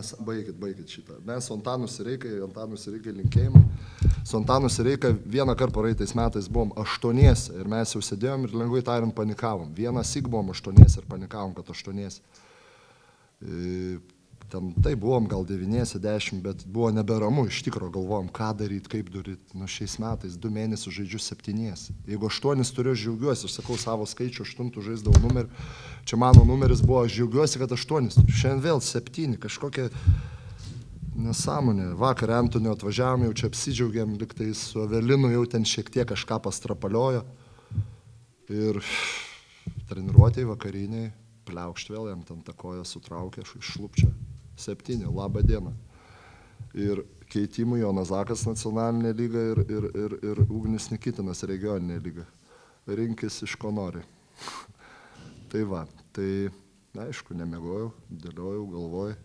baigit šitą. Mes su Antanu Sireikai linkėjimą. Su Antanu Sireika vieną kartą praeitais metais buvom 8 ir mes jau sėdėjom ir lengvai tariant panikavom. Vieną syk buvom 8 ir panikavom, kad 8. Ten tai buvom gal 9-10, bet buvo neberamu, iš tikro galvojom, ką daryti, kaip daryti. Nu, šiais metais 2 mėnesius žaidžiu 7. Jeigu 8 turiu, aš džiaugiuosi, aš sakau savo skaičių, 8 žaisdavau numerį. Čia mano numeris buvo, aš džiaugiuosi, kad 8. Šiandien vėl 7, kažkokia nesąmonė. Vakar Antonio atvažiavom, jau čia apsidžiaugėm, liktai su Evelinu jau ten šiek tiek kažką pastrapaliojo. Ir treniruotėj vakariniai, pliaukšt vėl, jam ten tą koją sutraukė, aš išlupčia. 7, labą dieną. Ir keitimų Jonas Zakas nacionalinė lyga ir Ugnis Nikitinas regioninė lyga. Rinkis iš ko nori. Tai va, tai aišku, nemiegojau, dėliojau, galvojau.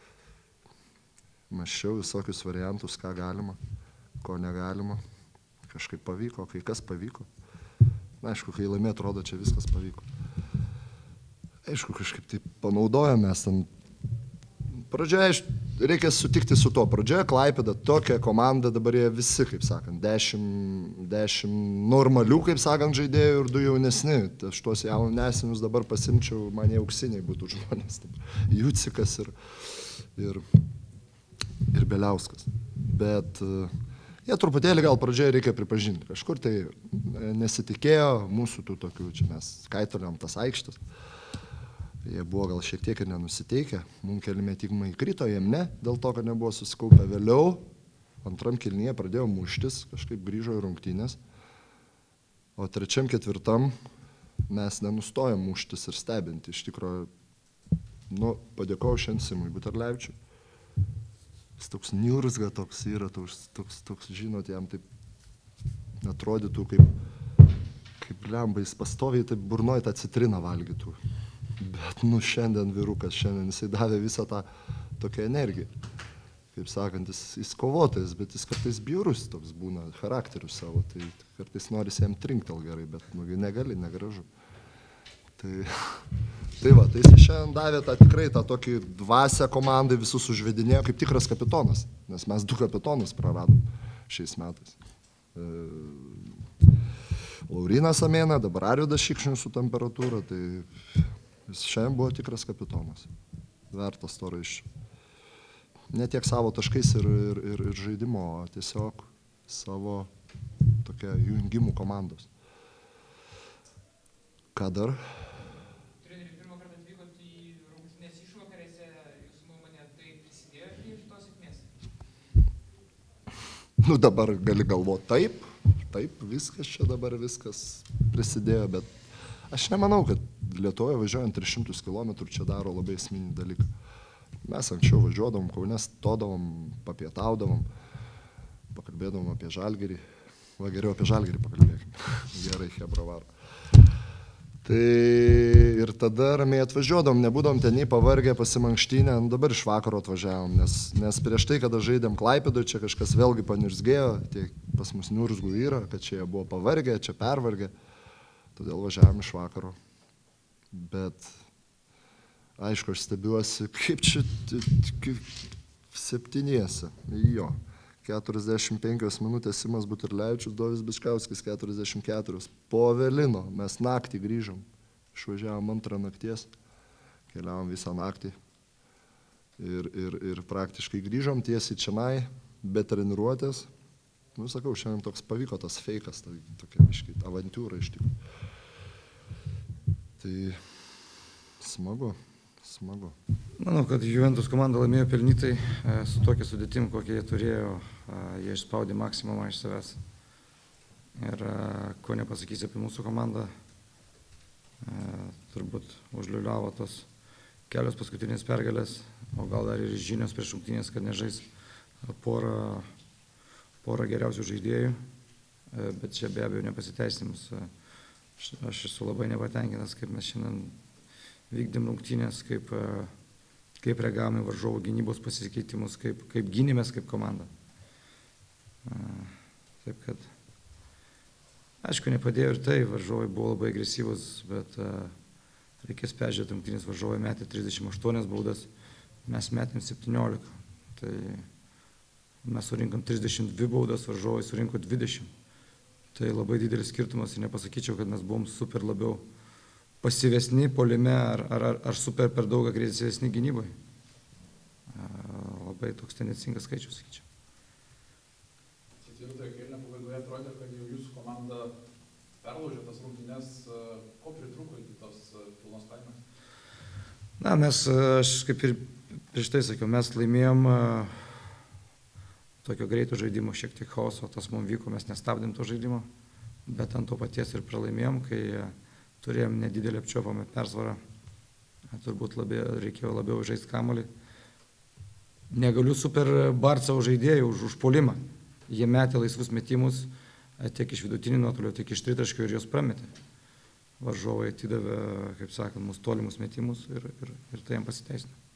Mąsčiau visokius variantus, ką galima, ko negalima. Kažkaip pavyko, kai kas pavyko. Aišku, kai laimė, atrodo, čia viskas pavyko. Aišku, kažkaip tai panaudojame mes ten. Pradžioje reikia sutikti su to. Pradžioje Klaipėda, tokia komanda, dabar jie visi, kaip sakant, 10 normalių, kaip sakant, žaidėjų ir 2 jaunesni. Aš tuos jaunesnius dabar pasimčiau, man jie auksiniai būtų žmonės. Jucikas ir Beliauskas. Bet jie truputėlį gal pradžioje reikia pripažinti. Kažkur tai nesitikėjo mūsų tų tokių, čia mes kaitaliom tas aikštas. Jie buvo gal šiek tiek ir nenusiteikę. Mums keli metimai įkrito, jiem ne, dėl to, kad nebuvo susikaupę. Vėliau, antram kėlinyje pradėjo muštis, kažkaip grįžo į rungtynės. O trečiam, ketvirtam mes nenustojom muštis ir stebinti. Iš tikrųjų, padėkojau šiandien Simui Buterlevičiui. Jis toks niurzga, toks yra, toks, žinot, jam taip atrodytų, kaip lemba, jis pastoviai taip burnoj tą citriną valgytų. Bet, šiandien vyrukas, šiandien jisai davė visą tą tokią energiją. Kaip sakant, jis kovotojas, bet jis kartais bjaurus toks būna, charakteriu savo, tai kartais norisi jam trinktel gerai, bet negali, negražu. Tai va, tai jis šiandien davė tikrai tą tokį dvasią komandai, visus užvedinėjo kaip tikras kapitonas, nes mes 2 kapitonus praradom šiais metais. Laurinas Amėna, dabar Arvydas Šikšnius su temperatūra, tai jis šiandien buvo tikras kapitonas. Vertas to raiščio. Ne tiek savo taškais ir žaidimo, o tiesiog savo tokia jungimų komandos. Ką dar? Treneri, pirmą kartą atvykot į rungtynes išvakarėse, jūsų nuomonė, tai prisidėjo prie šitos sėkmės? Dabar gali galvoti taip, viskas prisidėjo, bet aš nemanau, kad Lietuvoje važiuojant 300 km čia daro labai esminį dalyką. Mes anksčiau važiuodavom, Kaune stodavom, papietaudavom, pakalbėdavom apie Žalgirį. Va, geriau apie Žalgirį pakalbėkime. Gerai, chebra varo. Tai ir tada ramiai atvažiuodavom, nebūdavom ten nei pavargę, pasimankštynę, dabar iš vakaro atvažiavom, nes prieš tai, kada žaidėm Klaipėdoje, čia kažkas vėlgi paniurzgėjo, tiek pas mus niurzgų yra, kad čia jie buvo pavargę, čia pervargę. Todėl važiavam iš vakaro. Bet, aišku, aš stebiuosi, kaip čia 7. Jo, 45 minutės Simas Buterlevičius, Dovis Bičkauskis 44. Po Evelino mes naktį grįžom. Išvažiavom 2 nakties, keliavom visą naktį. Ir praktiškai grįžom tiesiai čianai, be treniruotės. Sakau, šiandien toks pavyko tas feikas, tokia biškai avantūra iš tikrųjų. Tai smagu. Manau, kad Juventus komanda laimėjo pelnytai su tokia sudėtim, kokie jie turėjo. Jie išspaudė maksimumą iš savęs. Ir ko nepasakysi apie mūsų komandą, turbūt užliuliavo tos kelios paskutinės pergalės, o gal dar ir žinios prieš rungtynes, kad nežais porą geriausių žaidėjų, bet čia be abejo nepasiteisinimus. Aš esu labai nepatenkinęs, kaip mes šiandien vykdėm rungtynės, kaip reagavome varžovų gynybos pasikeitimus, kaip gynėmės kaip komanda. Taip kad, aišku, nepadėjo ir tai, varžovai buvo labai agresyvus, bet reikės peržiūrėti rungtynės, varžovai metė 38 baudas, mes metėm 17. Tai mes surinkom 32 baudas, varžovai surinko 20. Tai labai didelis skirtumas ir nepasakyčiau, kad mes buvom super labiau pasyvesni puolime ar super per daug agresyvesni gynybai. Labai toks tendencingas skaičius, sakyčiau. Ketvirtojo kėlinio pabaigoje atrodė, kad jau jūsų komanda perlaužė tas rungtynes. Ko pritrūko iki tos pilnos paėmės? Na, aš kaip ir prieš tai sakiau, mes laimėjom tokio greito žaidimo, šiek tiek chaoso, tas mums vyko, mes nestabdėm to žaidimo, bet ant to paties ir pralaimėjom, kai turėjom nedidelį apčiuopamą persvarą, turbūt reikėjo labiau žaisti kamuolį. Negaliu super bart savo žaidėjų už puolimą. Jie metė laisvus metimus tiek iš vidutinio nuotolio, tiek iš tritaškio ir juos prametė. Varžovai atidavė, kaip sakant, mūsų tolimus metimus ir tai jam pasiteisino.